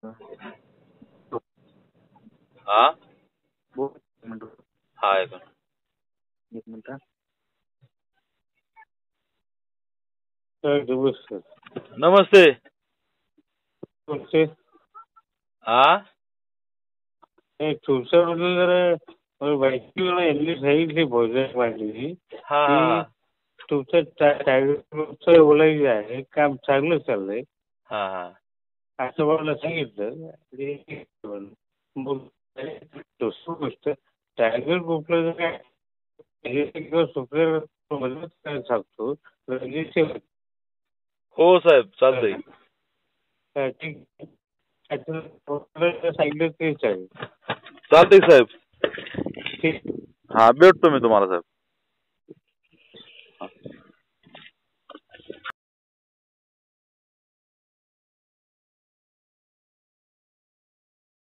हा बोल एक मिनिट. हा ऐका. एक मिनिट. नमस्ते. नमस्ते. नमस्ते. हा तुमच्याबद्दल जरा माहिती मला यांनी सांगितली भोजन वाढली हा हा की तुमचं टायगरचं बोलायचं आहे, काम चांगलं चाललंय हा हा असं मला सांगितलं. आणि मग दुसरी गोष्ट, टायगर ग्रुपला जर काय सुपर मदत करायला सांगतो रंजितचे हो साहेब चालतंय. सांगितलं तेच आहे. चालतंय साहेब. ठीक. हा भेटतो मी तुम्हाला साहेब.